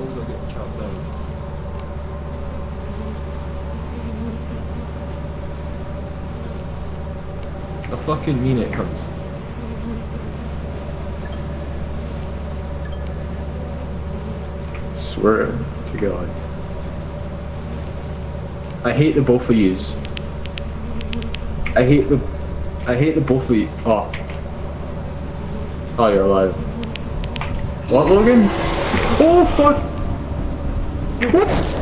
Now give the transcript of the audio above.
skulls are getting chopped down. I fucking mean it, cunts. Swear to God. I hate the both of yous. I hate the both of you. Oh. Oh, you're alive. What, Logan? Oh, fuck! What?